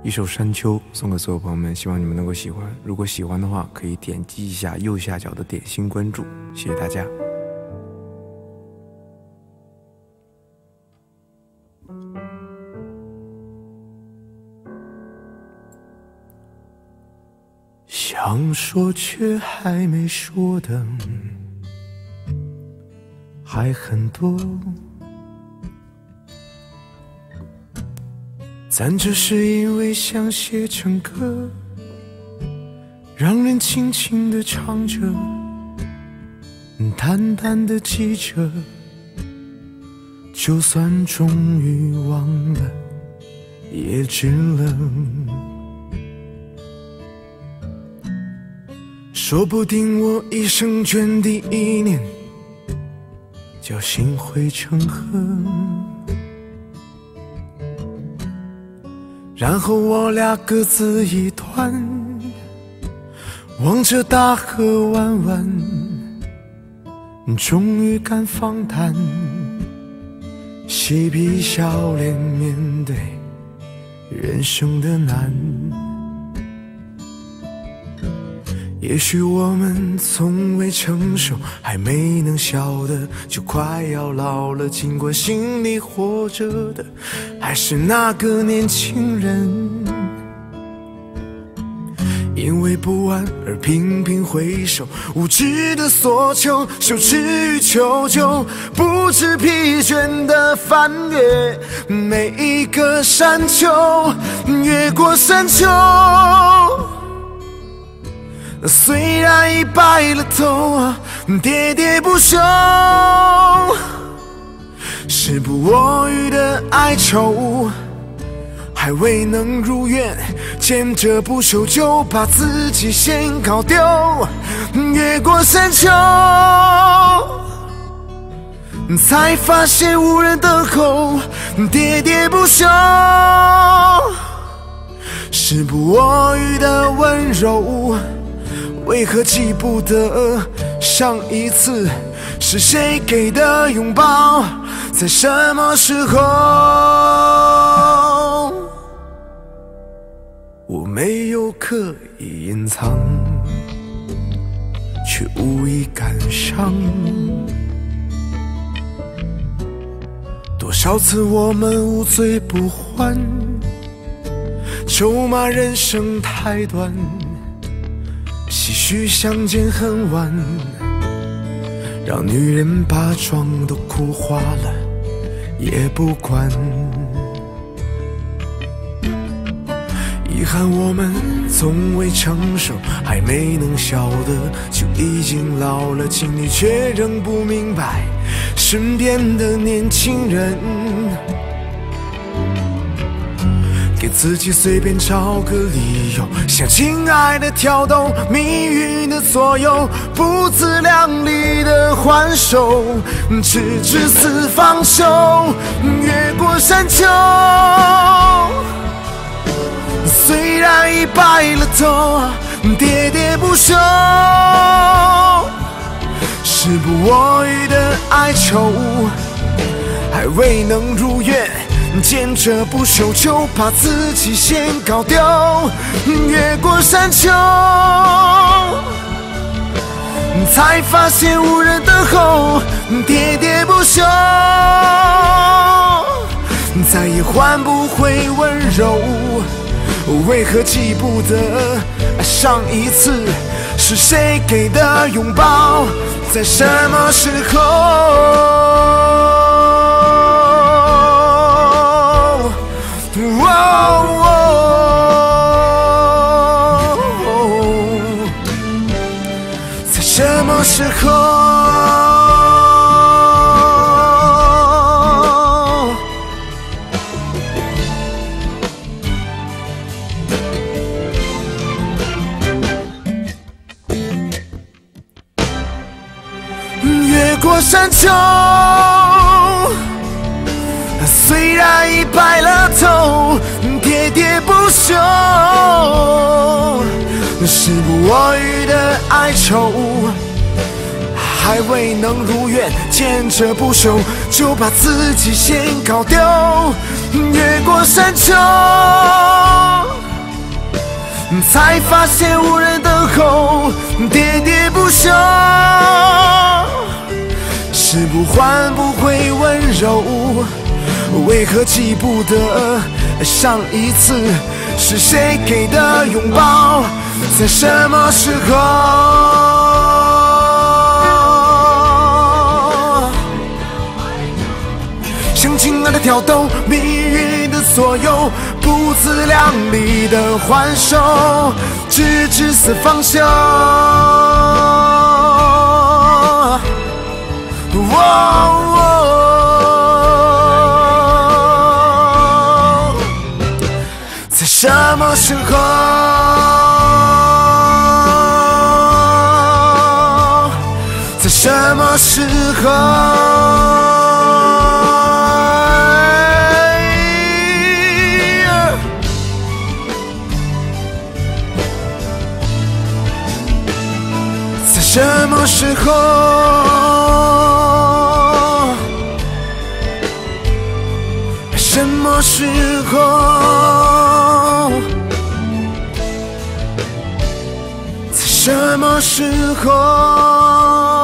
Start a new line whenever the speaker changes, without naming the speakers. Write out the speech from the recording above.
一首《山丘》送给所有朋友们，希望你们能够喜欢。如果喜欢的话，可以点击一下右下角的点心关注，谢谢大家。想说却还没说的还很多，咱只是因为想写成歌，让人轻轻地唱着，淡淡地记着，就算终于忘了也值了。说不定我一生卷第一年就心灰成河，然后我俩各自一端，望着大河弯弯，终于敢放胆，嬉皮笑脸面对人生的难。也许我们从未成熟，还没能晓得就快要老了，尽管心里活着的还是那个年轻人。因为不安而频频回首，无知的索求，羞耻与求救，不知疲倦的翻越每一个山丘，越过山丘。虽然已白了头，喋喋不休，时不我予的哀愁，还未能如愿，坚着不休，就把自己先搞丢。越过山丘，才发现无人等候，喋喋不休，时不我予的温柔，为何记不得上一次是谁给的拥抱，在什么时候？我没有刻意隐藏，却无意感伤。多少次我们无醉不欢，咒骂人生太短，唏嘘相见恨晚，让女人把妆都哭花了也不管。遗憾我们从未成熟，还没能晓得就已经老了，经历却仍不明白身边的年轻人。给自己随便找个理由，向亲爱的挑逗，命运的左右，不自量力的还手，直至死方休。越过山丘，虽然已白了头，喋喋不休，时不我予的哀愁，还未能如愿，坚着不休，就把自己先搞丢。越过山丘，才发现无人等候，喋喋不休，再也换不回温柔。为何记不得上一次是谁给的拥抱，在什么时候？在什么时候？越过山丘，虽然已白了头，喋喋不休，时不我予的哀愁，还未能如愿，坚着不休，就把自己先搞丢。越过山丘， 才发现无人等候，喋喋不休。是不换不回温柔，为何记不得上一次是谁给的拥抱，在什么时候？像情爱的挑逗，命运的左右，不自量力的还手，直至死方休。在什么时候？在什么时候？在什么时候？什么时候？在什么时候？